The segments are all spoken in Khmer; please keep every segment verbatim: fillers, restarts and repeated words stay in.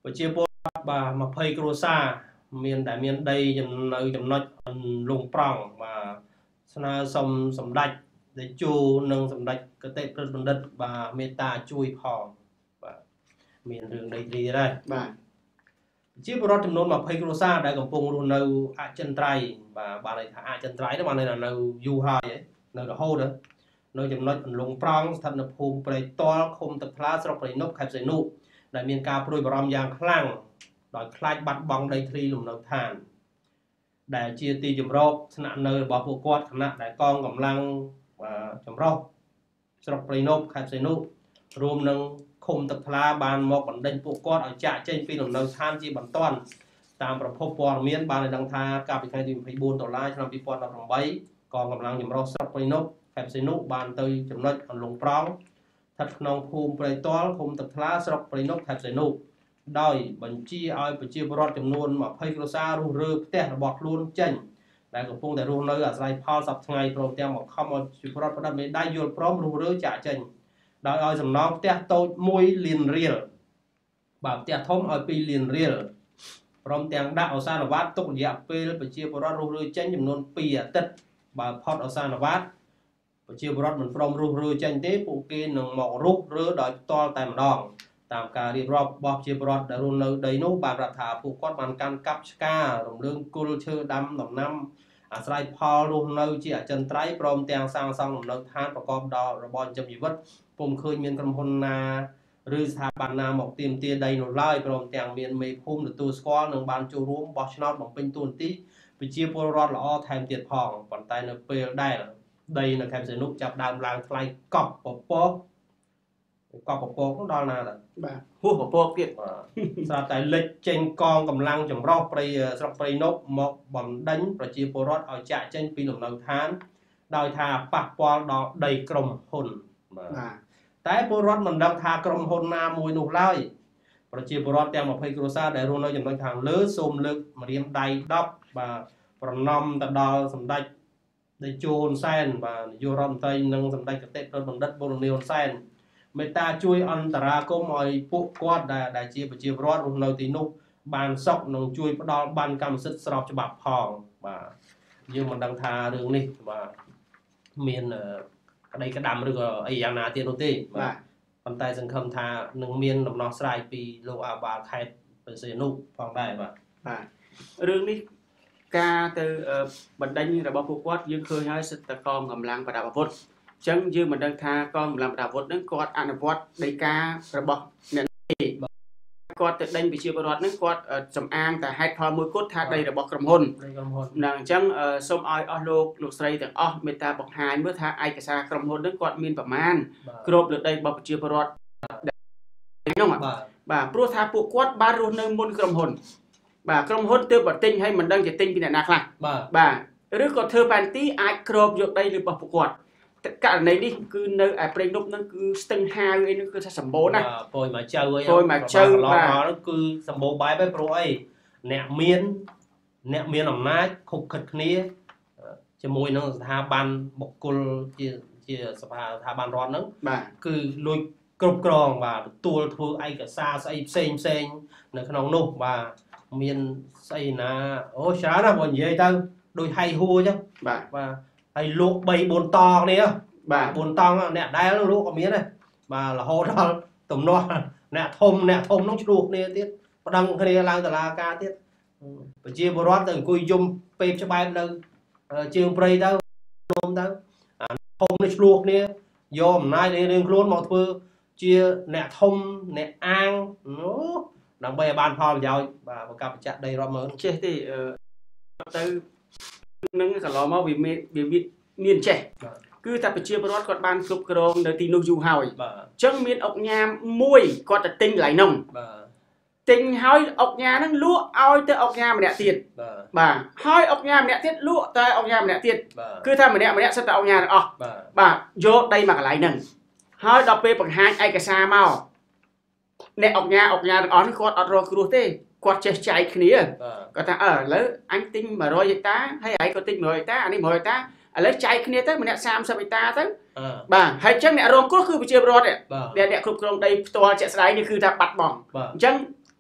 ប្រជាពលរដ្ឋបាទมาភ័យគ្រួសារមានដែលមានដីនៅចំណុចលងប្រង់បាទស្នើសុំសម្ដេចតេជោនិងសម្ដេចគតិព្រឹទ្ធបណ្ឌិតបាទមេត្តាជួយផងបាទមានរឿងដីធ្លីដែរបាទជាពលរដ្ឋចំនួនมาភ័យគ្រួសារដែលកំពុងរស់នៅអចិន្ត្រៃយ៍បាទបានន័យថាអចិន្ត្រៃយ៍នោះបានន័យថានៅយូរហើយនៅរហូតនៅចំណុចលងប្រង់ស្ថិតនៅភូមិព្រៃតលឃុំទឹកថ្លាស្រុកព្រៃនប់ខេត្តសីហនុដែលមានការព្រួយបារម្ភយ៉ាងខ្លាំងដោយខ្លាចបាត់បង់ដីធ្លីលំនៅឋានដែលជាទីជម្រកស្នាក់នៅរបស់ពួកគាត់គណៈដែលកងកម្លាំងចម្រុះស្រុកព្រៃនប់ខេត្តសីហនុរួមនឹងឃុំទឹកថ្លាបានមកបណ្ដេញពួកគាត់ឲ្យចាក់ចេញពីលំនៅឋានជាបន្ទាន់តាមប្រភពព័ត៌មានបានឲ្យដឹងថាកាលពីថ្ងៃទីยี่สิบสี่ដុល្លារឆ្នាំยี่สิบสิบแปดកងកម្លាំងចម្រុះស្រុកព្រៃនប់ខេត្តសីហនុបានទៅចំណុចអន្លង់ប្រង់ស្ថិតក្នុងភូមិព្រៃតលឃុំទឹកថ្លាស្រុកព្រៃនប់ខេត្តសីហនុដោយបញ្ជាឲ្យប្រជាពលរដ្ឋចំនួនยี่สิบគ្រួសាររុះរើផ្ទះរបស់ខ្លួនចេញដែលកំពុងតែរស់នៅអាស្រ័យផលសប្តាហ៍ថ្ងៃព្រមទាំងមកខំឲ្យប្រជាពលរដ្ឋផ្ដាច់មេដៃយល់ព្រមរុះរើចាក់ចេញដោយឲ្យសំណងផ្ទះតូចមួយលានរៀលបាទផ្ទះធំឲ្យពីរលានរៀលព្រមទាំងដាក់អសានវត្តទុករយៈពេលប្រជាពលរដ្ឋរុះរើចេញចំនួនពីរអាទិត្យបើផុតអសានវត្តប្រជាពលរដ្ឋមិនព្រមរុះរើចេញទេពួកគេនឹងមករុះរើដោយផ្ទាល់តែម្ដងតាមការរៀបរាប់របស់ប្រជាពលរដ្ឋដែលរស់នៅដីនោះបានប្រាប់ថាពួកគាត់បានកាន់កាប់ឆ្ការរំលើងគល់ឈើដាំដំណាំអាស្រ័យផលរស់នៅជាអចិន្ត្រៃយ៍ព្រមទាំងសាងសង់លំនៅឋានប្រកបដោយរបរចិញ្ចឹមជីវិតពុំឃើញមានក្រុមហ៊ុនណាឬស្ថាប័នណាមកទាមទារដីនោះឡើយព្រមទាំងមានមេភូមិទទួលស្គាល់និងបានចូលរួមបោះឆ្នោតបំពេញតួនាទីប្រជាពលរដ្ឋល្អថែមទៀតផងប៉ុន្តែនៅពេលដែលដីនៅខេត្តសីហនុចាប់ដើមឡើងថ្លៃកប់ពពកកប់ពពកនោះដល់ណាដែរបាទហួសពពកទៀតស្រាប់តែលិចចេញកងកម្លាំងចម្រុះព្រៃស្រុកព្រៃនប់មកបណ្ដេញប្រជាពលរដ្ឋឲ្យចាក់ចេញពីលំនៅឋានដោយថាប៉ះពាល់ដល់ដីក្រុមហ៊ុនបាទតែពលរដ្ឋមិនដឹងថាក្រុមហ៊ុនណាមួយនោះឡើយប្រជាពលរដ្ឋទាំងยี่สิบគ្រួសារដែលរស់នៅចំណុចខាងលើសូមលើកម្រាមដៃដប់បាទប្រណម្យទៅដល់សម្ដេចតេជោហ៊ុនសែនបាទនាយករដ្ឋមន្ត្រីនិងសម្ដេចគតិព្រឹទ្ធបណ្ឌិតបូរនីហ៊ុនសែនមេត្តាជួយអន្តរាគមន៍ឲ្យពួកគាត់ដែលដែលជាប្រជាពលរដ្ឋរស់នៅទីនោះបានសុខនិងជួយផ្ដល់បានកម្មសិទ្ធិស្របច្បាប់ផងបាទយើងមិនដឹងថារឿងនេះបាទមានក្តីក្តាំឬក៏អីយ៉ាងណាទៀតនោះទេបាទប៉ុន្តែសង្ឃឹមថានឹងមានដំណោះស្រាយពីលោកអាបាលខេត្តសីហនុផងដែរបាទបាទរឿងនេះការទៅបណ្ដេញរបស់ពួកគាត់យើងឃើញហើយសិទ្ធិកងកម្លាំងប្រដាប់អាវុធអញ្ចឹងយើងមិនដឹងថាកងកម្លាំងប្រដាប់អាវុធហ្នឹងគាត់អនុវត្តដីការបស់អ្នកទេគាត់ទៅដេញប្រជាពលរដ្ឋហ្នឹងគាត់សំអាងតែហេតុផលមួយគត់ថាដីរបស់ក្រុមហ៊ុនហ្នឹងអញ្ចឹងសូមឲ្យអស់លោកលោកស្រីទាំងអស់មេត្តាបង្ហាញមើលថាឯកសារក្រុមហ៊ុនហ្នឹងគាត់មានប្រមាណគ្រប់លើដីរបស់ប្រជាពលរដ្ឋហ្នឹងបាទព្រោះថាពួកគាត់បានរស់នៅមុនក្រុមហ៊ុនបាទក្រុមហ៊ុនទើបបទិញឲ្យមិនដឹងជាទិញពីអ្នកណាខ្លះបាទឬក៏ធ្វើប៉ែនទីអាចគ្របយកដីរបស់ពួកគាត់ករណីនេះគឺនៅឯព្រៃនប់ហ្នឹងគឺស្ទឹងហាវអីហ្នឹងគឺថាសម្បូរណាស់ពយមកចៅអីពយមកចៅបាទហ្នឹងគឺសម្បូរបែបឯងព្រោះអីអ្នកមានអ្នកមានអំណាចខុបខិតគ្នាជាមួយនឹងស្ថាប័នបុគ្គលជាជាសភាស្ថាប័នរដ្ឋហ្នឹងបាទគឺលួចគ្រប់គ្រងបាទទទួលធ្វើឯកសារស្អីផ្សេងផ្សេងនៅក្នុងនោះបាទមានស្អីណាអូច្រើនណាស់បើនិយាយទៅដូចហៃហួរអញ្ចឹងបាទបាទហើយលក់បីបួនតគ្នាបាទបួនតង់អ្នកដែលលក់ក៏មានដែរបាទរហូតដល់ទំនាស់អ្នកធំអ្នកធំនោះឆ្លោះគ្នាទៀតប្តឹងគ្នាឡើងតុលាការទៀតប្រជាពលរដ្ឋទៅអង្គុយយំពេបច្បាប់នៅជើងព្រៃទៅនោមទៅអាធំនេះឆ្លោះគ្នាយកអំណាចរៀងៗខ្លួនមកធ្វើជាអ្នកធំអ្នកអាងអូដើម្បីឲ្យបានផលប្រយោជន៍បាទបង្កប់បច្ចៈដីរាប់ម៉ឺនចេះទេទៅនឹងកន្លងមកវាមានវាមានចេះគឺតែប្រជាពលរដ្ឋគាត់បានគ្រប់គ្រងនៅទីនោះយូរហើយអញ្ចឹងមានអុកញ៉ាមួយគាត់ទៅទិញកន្លែងនោះទិញហើយអុកញ៉ាហ្នឹងលក់ឲ្យទៅអុកញ៉ាម្នាក់ទៀតបាទហើយអុកញ៉ាម្នាក់ទៀតលក់តែអុកញ៉ាម្នាក់ទៀតគឺថាម្នាក់ម្នាក់សិតតែអុកញ៉ាទាំងអស់បាទយកដីមកកន្លែងហ្នឹងហើយដល់ពេលបង្ហាញឯកសារមកអ្នកអុកញ៉ាអុកញ៉ាទាំងអស់នេះគាត់អត់រកគ្រោះទេគាត់ចេះចែកគ្នាគាត់ថាអឺឥឡូវអញទិញmột trămហិកតាហើយឯងក៏ទិញmột trămហិកតាអានេះmột trămហិកតាឥឡូវចែកគ្នាទៅម្នាក់សាមសិបហិកតាទៅបាទហើយអញ្ចឹងអ្នករងគ្រោះគឺប្រជាពលរដ្ឋអ្នកអ្នកគ្រប់គ្រងដីផ្ទាល់ជាក់ស្ដែងនេះគឺថាបាត់បង់អញ្ចឹង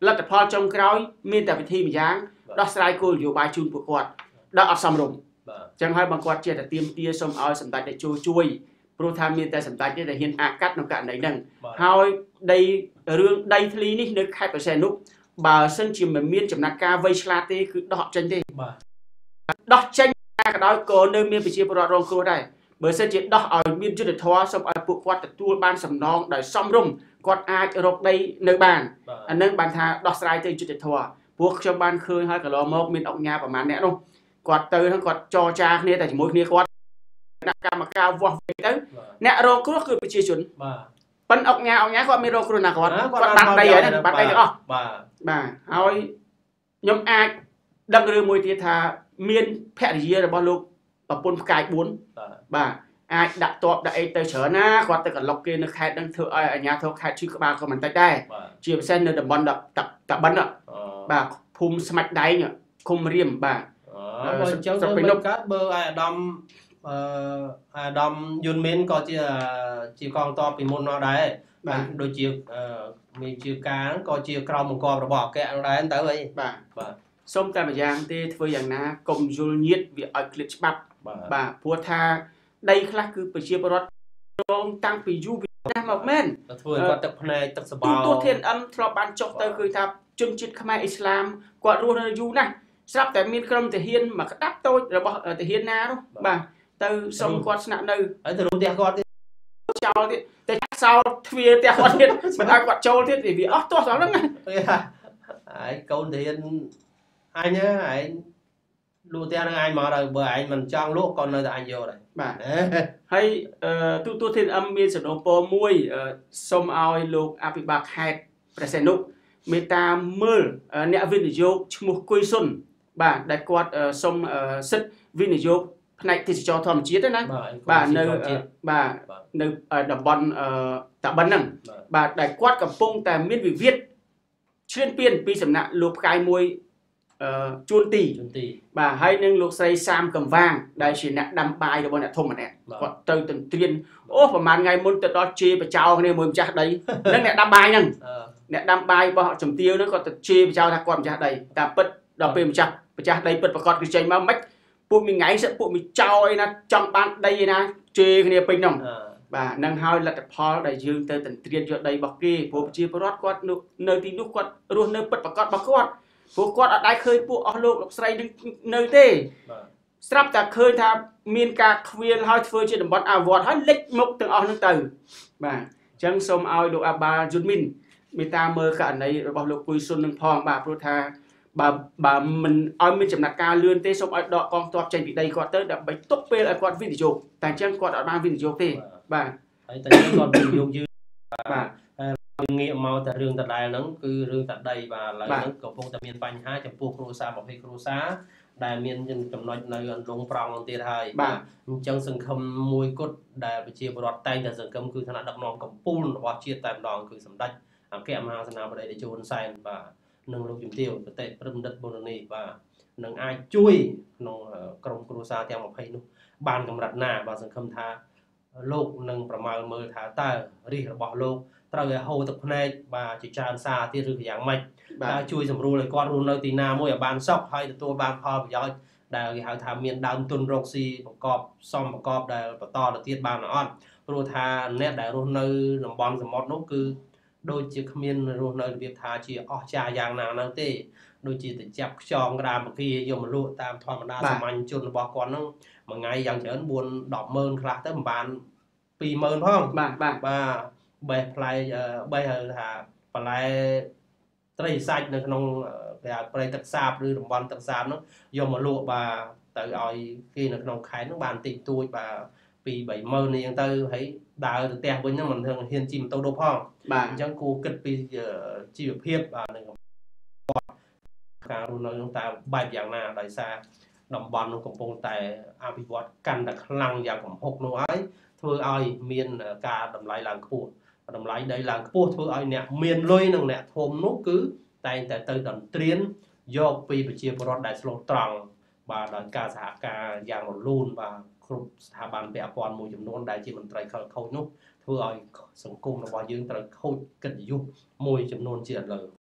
លទ្ធផលចុងក្រោយមានតែវិធីម្យ៉ាងដោះស្រាយគោលនយោបាយជូនពួកគាត់ដល់អត់សមរម្យចឹងហើយបងគាត់ជាតែទៀមទាសូមឲ្យសម្ដេចតេជោជួយព្រោះថាមានតែសម្ដេចទេដែលហ៊ានអាកាត់ក្នុងករណីហ្នឹងហើយដីរឿងដីធ្លីនេះនៅខេត្តបរសៃនុបើសិនជាមិនមានចំណាត់ការវៃឆ្លាតទេគឺដោះចេញទេដោះចេញក៏ដោយក៏នៅមានប្រជាពលរដ្ឋរងគ្រោះដែរបើសិនជាដោះឲ្យមានយុត្តិធម៌សូមឲ្យពួកគាត់ទទួលបានសំណងដោយសមរម្យគាត់អាចរកដីនៅបានអានឹងបានថាដោះស្រាយទៅយុត្តិធម៌ព្រោះខ្ញុំបានឃើញហើយកន្លងមកមានអង្គការប្រមាណអ្នកនោះគាត់ទៅហ្នឹងគាត់ចរចាគ្នាតែជាមួយគ្នាគាត់ដាក់កម្មការវាស់វែងទៅអ្នករងគ្រោះគឺប្រជាជនបាទប៉ិនអង្គការអង្គការគាត់មានរងគ្រោះណាគាត់គាត់បាត់ដីហើយបាត់ដីទាំងអស់បាទបាទហើយខ្ញុំអាចដឹងរឿងមួយទៀតថាមានភរិយារបស់លោកប្រពន្ធផ្កាយបួនបាទអាចដាក់តបដាក់អីទៅច្រើនណាគាត់ទៅកន្លុកគេនៅខេត្តហ្នឹងធ្វើឲ្យអាជ្ញាធរខេត្តឈឺក្បាលក៏មិនតិចដែរជាពិសេសនៅតំបន់តាបិនបាទភូមិស្មាច់ដៃឃុំរៀមបាទអឺអញ្ចឹងទៅមិនកើតបើអាដាមអឺអាដាមយុនមីនក៏ជាជាកងទ័ពពីមុនមកដែរបាទដូចជាមានជាការក៏ជាក្រមបង្គាប់របស់អគ្គហ្នឹងដែរទៅអីបាទបាទសូមតែម្យ៉ាងទេធ្វើយ៉ាងណាកុំយល់ញាតវាឲ្យឃ្លាតច្បាប់បាទព្រោះថាដីខ្លះគឺប្រជាពលរដ្ឋរងតាំងពីយូរពីណាស់មកមែនធ្វើឲ្យគាត់ទឹកភ្នែកទឹកសបោទូធានអឹមធ្លាប់បានចុះទៅគឺថាជនជាតិខ្មែរអ៊ីស្លាមគាត់រស់នៅយូរណាស់ស្រាប់តែមានក្រុមទាហានមកក្តាប់តូចរបស់ទាហានណានោះបាទទៅសុំគាត់ស្នាក់នៅហើយទៅរួមផ្ទះគាត់ទៀតចោលទៀតតែសោទ្វារផ្ទះគាត់ទៀតមិនឲ្យគាត់ចូលទៀតវាអស់ទោះដល់ហ្នឹងហើយកូនទាហានអញឯងលក់ផ្ទះនឹងឯងមកដល់បើឯងមិនចង់លក់ក៏នៅតែអញយកដែរបាទហើយទូទូធានអឹមមានសំណូមពរមួយសូមឲ្យលោកអភិបាលខេត្តព្រះសីហនុមេត្តាមើលអ្នកវិនិយោគឈ្មោះគុយសុនបាទដែលគាត់សុំសិទ្ធិវិនិយោគផ្នែកទេសចរធម្មជាតិណាបាទនៅបាទនៅតំបន់តាបិនហ្នឹងបាទដែលគាត់កំពុងតែមានវិវាទឈ្លានពានពីសំណាក់លោកផ្កាយមួយជួនទីបាទហើយនឹងលោកស្រីសាមកំវាងដែលជាអ្នកដាំបាយរបស់អ្នកធំម្នាក់គាត់ទៅទន្ទ្រានអូប្រហែលថ្ងៃមុនទៅដល់ជេរបចោគ្នាមួយម្ចាស់ដីនឹងអ្នកដាំបាយហ្នឹងអ្នកដាំបាយរបស់ជំទាវហ្នឹងគាត់ទៅជេរបចោថាគាត់ម្ចាស់ដីតែពិតដល់ពេលម្ចាស់ម្ចាស់ដីពិតប្រកបគឺចេញមកមិនពួកមីថ្ងៃសិតពួកមីចោអីណាចង់បានដីឯណាជេរគ្នាពេញហ្នឹងបាទនឹងហើយលទ្ធផលដែលយើងទៅទន្ទ្រានយកដីរបស់គេព្រោះប្រជាពលរដ្ឋគាត់នៅទីនោះគាត់រស់នៅពិតប្រកបរបស់គាត់ព្រោះគាត់អត់ដែរឃើញពួកអស់លោកលោកស្រីនឹងនៅទេស្រាប់តែឃើញថាមានការខ្វៀលហើយធ្វើជាតំបន់អវត្តហើយលិចមុខទាំងអស់ហ្នឹងទៅបាទអញ្ចឹងសូមឲ្យលោកអាបាលយុនមីនមេត្តាមើលករណីរបស់លោកគុយសុននឹងផងបាទព្រោះថាបើបើមិនឲ្យមានចំណាត់ការលឿនទេសូមឲ្យដកកងទ័ពចេញពីដីគាត់ទៅដើម្បីទុកពេលឲ្យគាត់វិនិយោគតែអញ្ចឹងគាត់អត់បានវិនិយោគទេបាទហើយតែគាត់វិនិយោគយឺតបាទងាកមកតែរឿងដដែលហ្នឹងគឺរឿងតែដីបាទឥឡូវហ្នឹងកំពុងតែមានបញ្ហាចំពោះគ្រួសារប្រភេទគ្រួសារដែលមានចំណុចនៅអន្លង់ប្រងហ្នឹងទៀតហើយបាទអញ្ចឹងសង្ឃឹមមួយគត់ដែលប្រជាពលរដ្ឋតែងតែសង្ឃឹមគឺឋានៈដឹកនាំកម្ពុជារបស់ជាតិតែម្ដងគឺសម្ដេចអគ្គមហាសេនាបតីតេជោហ៊ុនសែនបាទនិងលោកជំទាវបតិព្រឹទ្ធបណ្ឌិតប៊ុននីបាទនឹងអាចជួយក្នុងក្រុមគ្រួសារទាំងម្ភៃនោះបានកម្រិតណាបាទសង្ឃឹមថាលោកនឹងប្រមាលមើលថាតើរាជរបស់លោកត្រូវឲ្យហូរទឹកភ្នែកបាទជាច្រើនសារទៀតឬក៏យ៉ាងម៉េចបាទជួយសម្រួលឲ្យគាត់រស់នៅទីណាមួយឲ្យបានសុខហើយទទួលបានផលប្រយោជន៍ដែលគេហៅថាមានដើមទុនរកស៊ីប្រកបសមប្រកបដែលបន្តទៅទៀតបានអត់ព្រោះថាអ្នកដែលរស់នៅតំបន់សមុទ្រនោះគឺដូចជាគ្មានរស់នៅរបៀបថាជាអស់ចាយ៉ាងណាហ្នឹងទេដូចជាទៅចាប់ខ្យងក្តាមបកាយកមកលក់តាមធម្មតាសាមញ្ញជនរបស់គាត់ហ្នឹងមួយថ្ងៃយ៉ាងច្រើនបួន ដប់ម៉ឺនខ្លះទៅមិនបានពីរម៉ឺនផងបាទបាទបាទបេះផ្លែបេះហៅថាបន្លែត្រីសាច់នៅក្នុងគេហៅព្រៃទឹកសាបឬតំបន់ទឹកសាបហ្នឹងយកមកលក់បាទទៅឲ្យគេនៅក្នុងខេត្តហ្នឹងបានតិចតួចបាទពីរបីម៉ឺននេះអញ្ចឹងទៅហើយដើរទៅផ្ទះវិញហ្នឹងមិនហ៊ានជិះម៉ូតូដូបផងបាទអញ្ចឹងគួរគិតពីជីវភាពបាទនឹងការរស់នៅក្នុងតើបែបយ៉ាងណាដោយសារតំបន់នោះកំពុងតែអភិវឌ្ឍកាន់តែខ្លាំងយ៉ាងគំហុកនោះហើយធ្វើឲ្យមានការតម្លៃឡើងខ្ពស់តម្លៃដីឡើងខ្ពស់ធ្វើឲ្យអ្នកមានលុយនិងអ្នកធំនោះគឺតែងតែទៅដន្ទ្រានយកពីប្រជាពលរដ្ឋដែលស្លូតត្រង់បាទដោយការសហការយ៉ាងរលូនបាទគ្រប់ស្ថាប័នពាក់ព័ន្ធមួយចំនួនដែលជាមន្ត្រីខលខូចនោះធ្វើឲ្យសង្គមរបស់យើងត្រូវខូចកិត្តិយសមួយចំនួនជាឥឡូវ